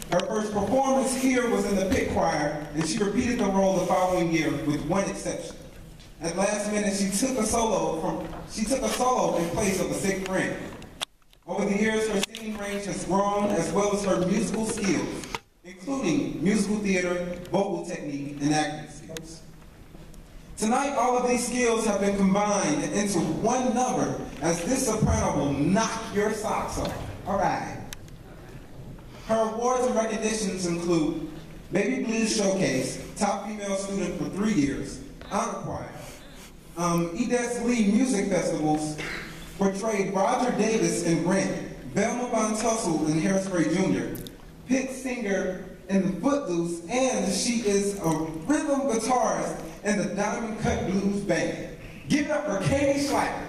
Her first performance here was in the pit choir, and she repeated the role the following year with one exception. At last minute, she took a solo in place of a sick friend. Over the years, her singing range has grown as well as her musical skills, including musical theater, vocal technique, and acting skills. Tonight, all of these skills have been combined into one number as this soprano will knock your socks off. All right. Her awards and recognitions include Baby Blues Showcase, top female student for 3 years, honor choir, Edith Lee Music Festivals, portrayed Roger Davis in Rent, Velma Von Tussle in Hairspray Jr., pit singer in the Footloose, and she is a rhythm guitarist in the Diamond Cut Blues Band. Give it up for Katie Schleifer.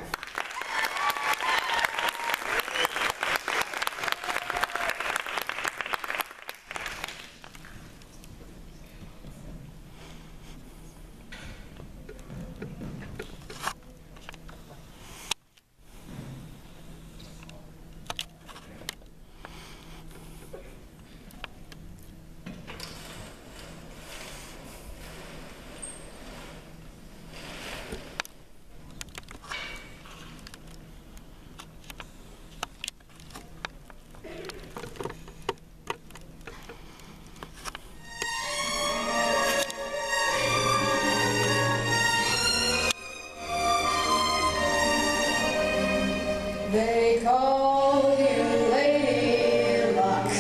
They call you Lady Luck,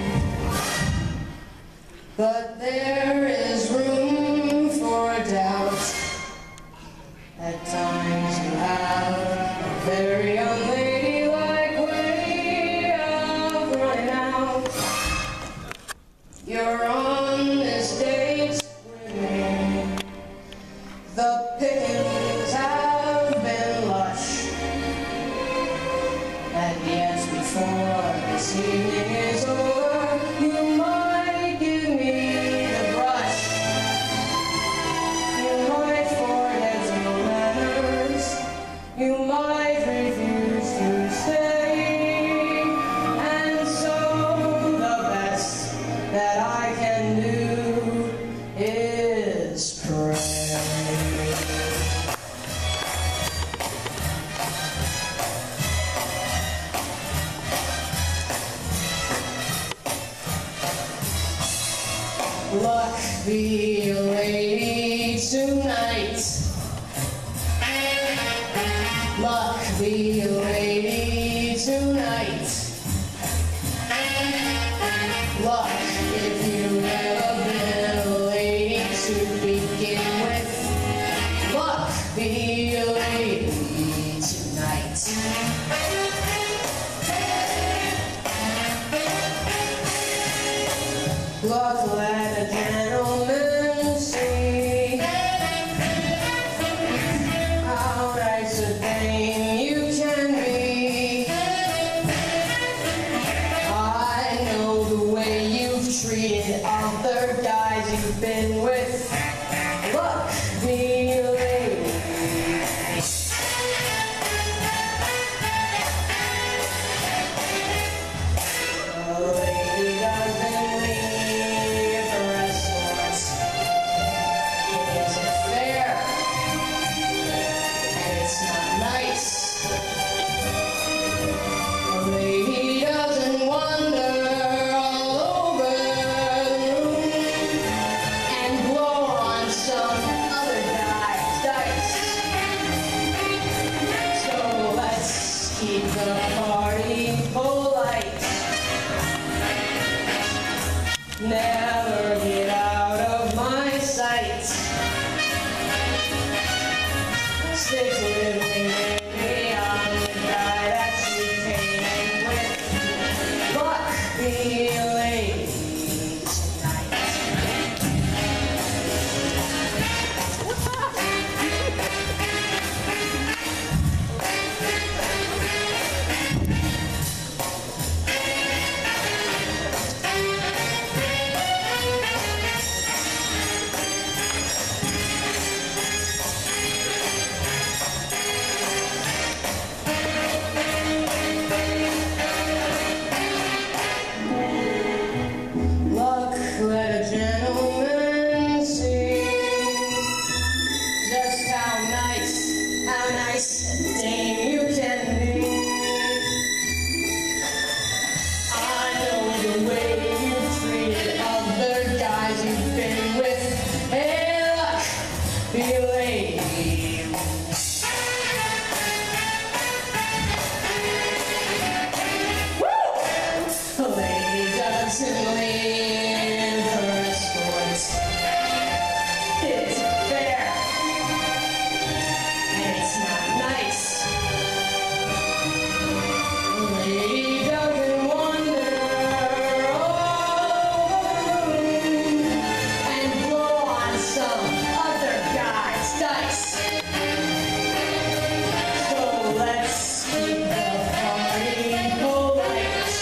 but there is room for doubt. At times you have a very unladylike way of running out. You're on this date with me. The pickings have been lush. And yet before this evening is over, you might give me the brush. You might forget your manners. You might refuse to stay. And so the best that I can do is pray. Luck be a lady tonight. Luck be a lady tonight. Luck if you've ever been a lady to begin with. Luck be a lady tonight. Luck let a gentleman see how nice a dame you can be. I know the way you've treated other guys you've been with. Luck be a lady. A lady doesn't leave the restaurants. It isn't fair, and it's not nice. A lady doesn't wander all over the room and blow on some other guy's dice. So let's keep the party polite. Never get out of my sight. Stick with me, baby, I'm the guy that you came with. Luck be a lady tonight. handsomely in her escorts. It's fair, and it's not nice. Lady doesn't wander all over the room and blow on some other guy's dice. So let's keep the party polite.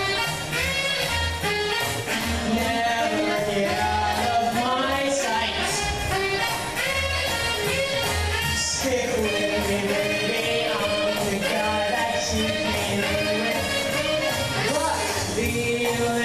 Never get out of my sight. Stick with me, baby. I'm the guy that you came in with. But the